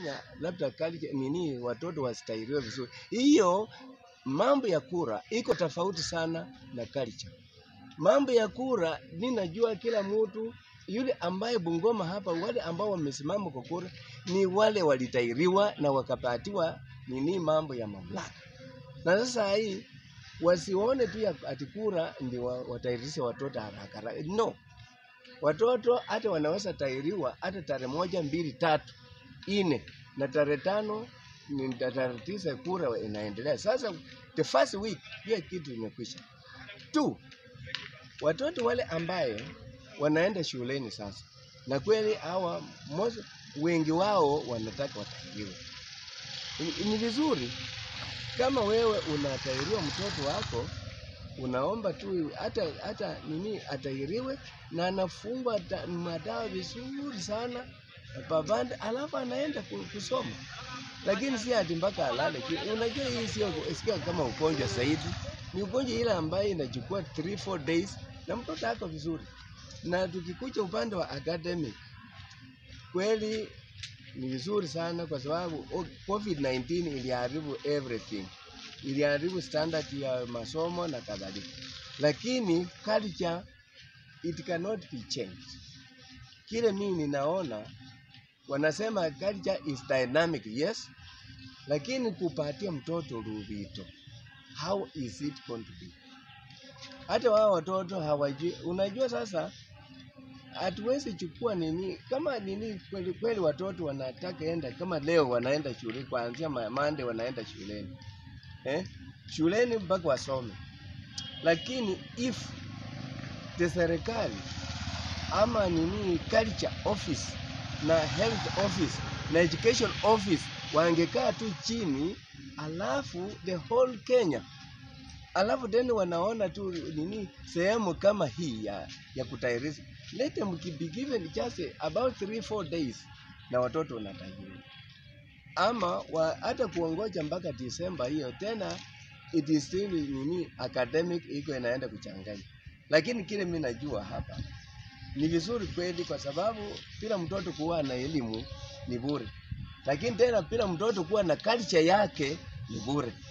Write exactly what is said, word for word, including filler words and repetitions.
kufanya labda culture nini watoto wasitahiriwe vizuri. Hiyo mambo ya kura iko tofauti sana na culture. Mambo ya kura ninajua kila mtu yule ambaye Bungoma hapa, wale ambao wamesimama kwa kura ni wale walitahiriwa na wakapatiwa nini mambo ya mamlaka. Na sasa hii wasione tu ya ati kura ndio watahirisha watoto haraka. No. Watoto hata wanaweza tahiriwa hata tarehe moja, mbili, tatu, nne na tarehe tano ni tarehe tisa kura inaendelea. Sasa the first week hiyo kitu imekwisha. Two, watoto wale ambaye wanaenda shuleni sasa. Na kweli hawa wengi wao wanataka watahiriwe. Ni vizuri kama wewe unatahiriwa mtoto wako, unaomba tu hata hata nini atahiriwe na anafungwa madawa vizuri sana pavande, alafu anaenda kusoma. Lakini si ati mpaka alale. Unajua hii sio sio kama ugonjwa zaidi. Ni ugonjwa ile ambayo inachukua three four days na mtoto wako vizuri. Na tukikuja upande wa academic, kweli ni vizuri sana kwa sababu COVID nineteen iliharibu everything. Iliharibu standard ya masomo na kadhalika. Lakini culture it cannot be changed. Kile mimi ninaona wanasema culture is dynamic, yes, lakini kupatia mtoto ruvito, how is it going to be? Hata wao watoto hawajui. Unajua sasa hatuwezi chukua nini kama nini kweli kweli watoto wanataka enda kama leo wanaenda shule kuanzia Monday wanaenda shuleni. Eh? Shuleni mpaka wasome. Lakini if the serikali ama nini culture office na health office na education office wangekaa tu chini, alafu the whole Kenya, alafu tena wanaona tu nini sehemu kama hii ya, ya kutahirisha, let them be given just about three four days na watoto wanatahiriwa. Ama wa, hata kuongoja mpaka December hiyo tena it is still nini academic iko inaenda kuchanganya. Lakini kile mimi najua hapa ni vizuri kweli kwa sababu bila mtoto kuwa na elimu ni bure. Lakini tena bila mtoto kuwa na culture yake ni bure.